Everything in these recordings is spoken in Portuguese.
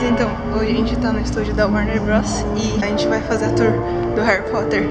então, hoje a gente tá no estúdio da Warner Bros. E a gente vai fazer a tour do Harry Potter.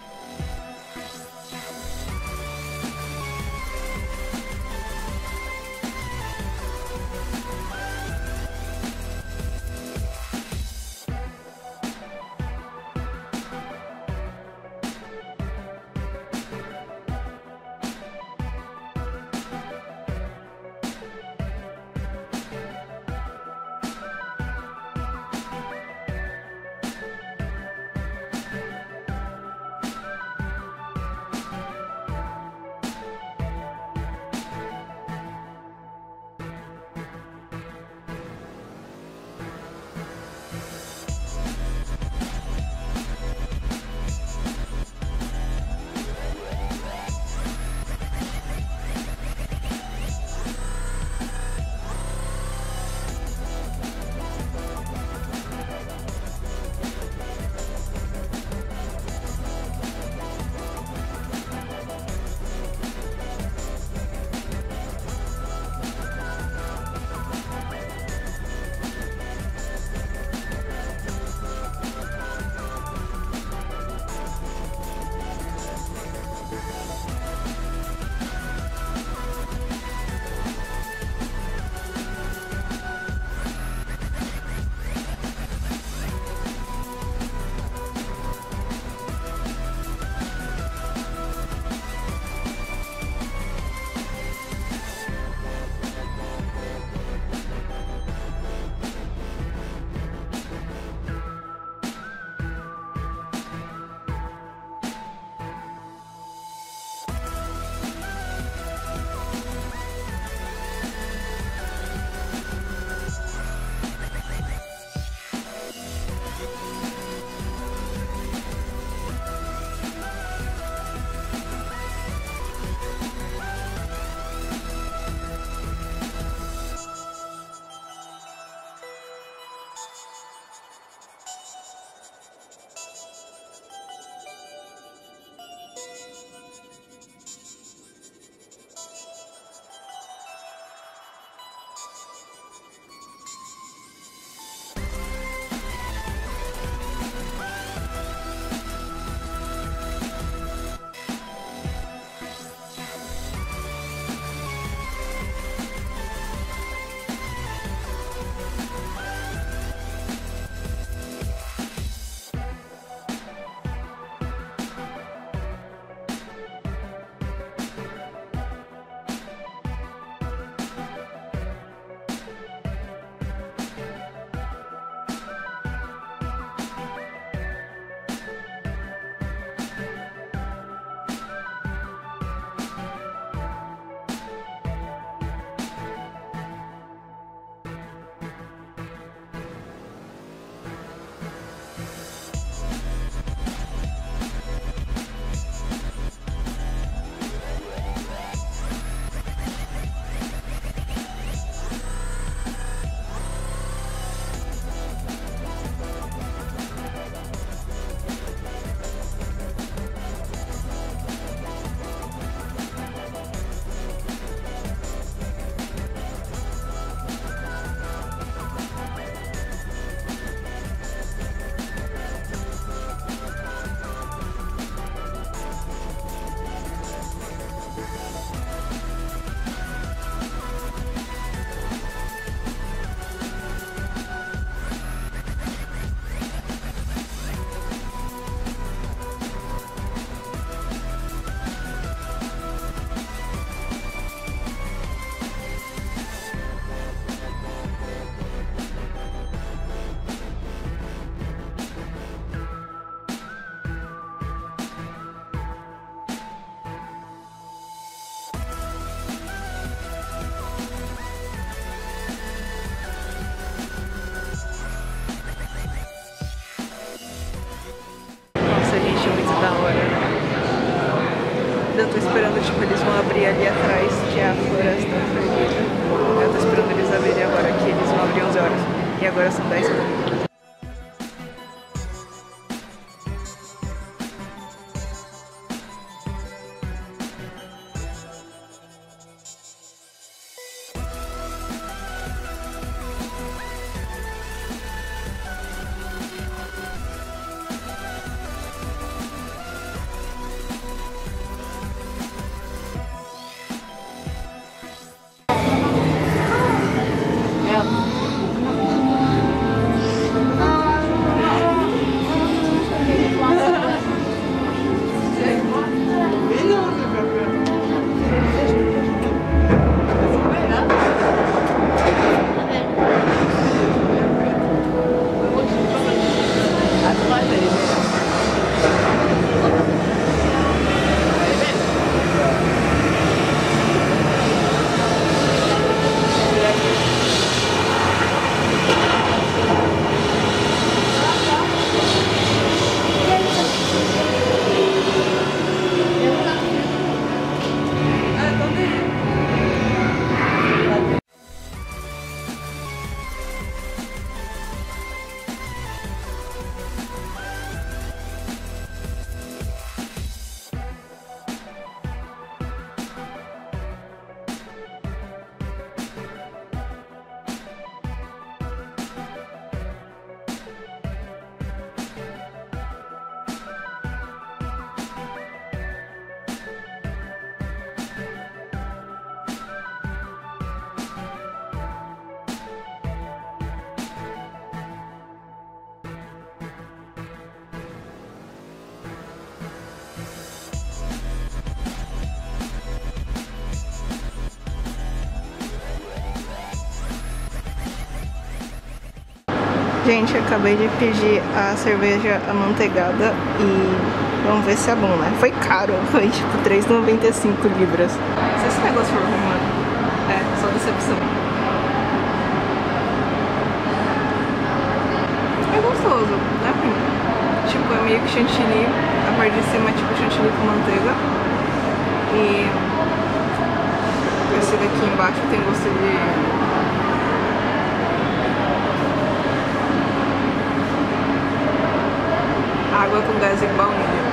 Eu tô esperando, tipo, eles vão abrir ali atrás, que é a Floresta Perdida. Eu tô esperando eles abrirem agora, que eles vão abrir 11 horas. E agora são 10 horas. Gente, acabei de pedir a cerveja amanteigada e vamos ver se é bom, né? Foi caro, foi tipo 3,95 libras. Se esse negócio for ruim, mano, só decepção. É gostoso, não é ruim. Tipo, é meio que chantilly, a parte de cima é tipo chantilly com manteiga. E esse daqui embaixo tem gosto de... água com gás e baunilha.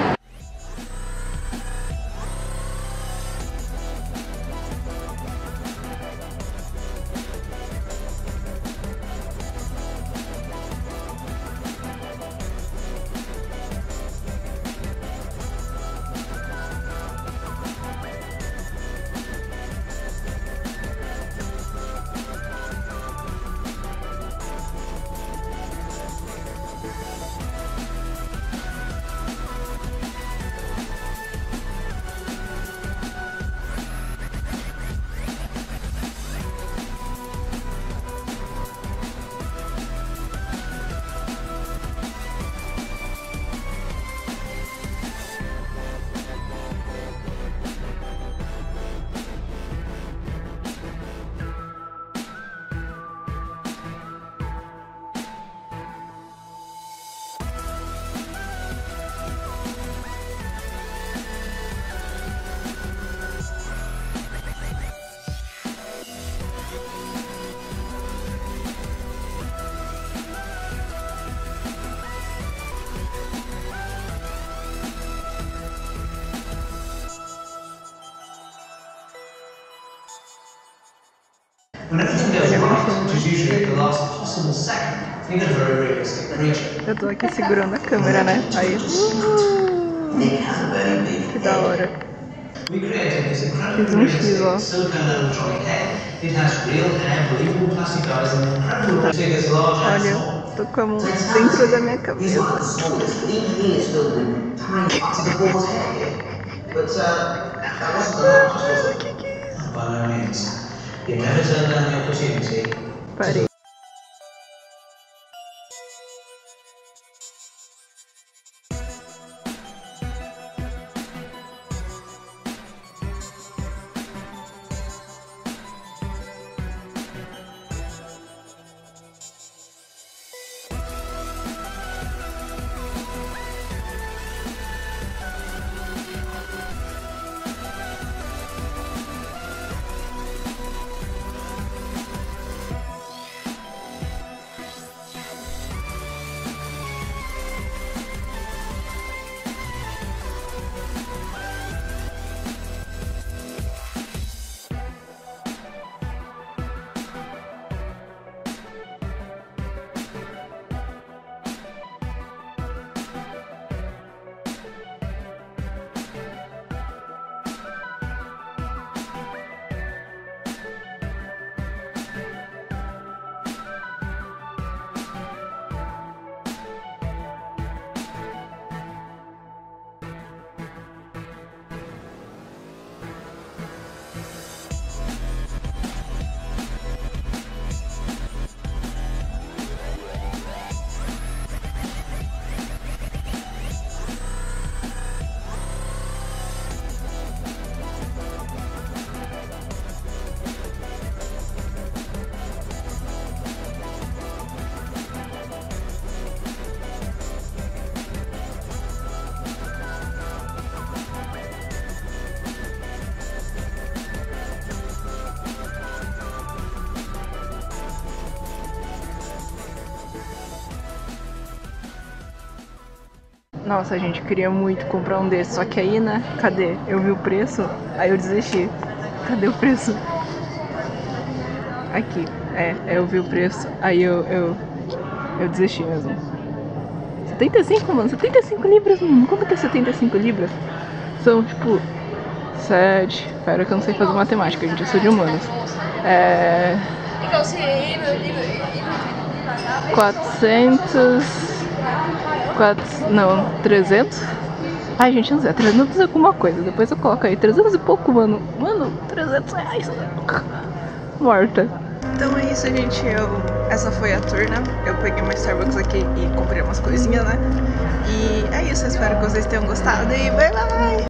When everything goes right, which is usually the last possible second, you get a very realistic creature. Eu tô aqui segurando a câmera, né? Aí. Que da hora. We created this incredibly realistic silicone animatronic head. It has real hair, believable plastic eyes, and incredible figures large and small. Olha, tô com a mão dentro da minha cabeça. He's one of the smallest, but even he is filled with tiny parts of the ball's hair here. But that wasn't the largest, was it? By no means. You never turn down the opportunity. Parei. Nossa, gente, queria muito comprar um desses, só que aí, né, cadê? Eu vi o preço, aí eu desisti. Cadê o preço? Aqui, eu vi o preço, aí eu desisti mesmo. 75, mano, 75 libras, mano. Quanto que é 75 libras? São, tipo, 7... Pera que eu não sei fazer matemática, gente, eu sou de humanas. 300... Ai, gente, não sei, 300 e alguma coisa. Depois eu coloco aí, 300 e pouco, mano. Mano, 300 reais. Morta. Então é isso, gente, eu essa foi a tour, né? Eu peguei uma Starbucks aqui e comprei umas coisinhas, né? E é isso, espero que vocês tenham gostado e bye bye!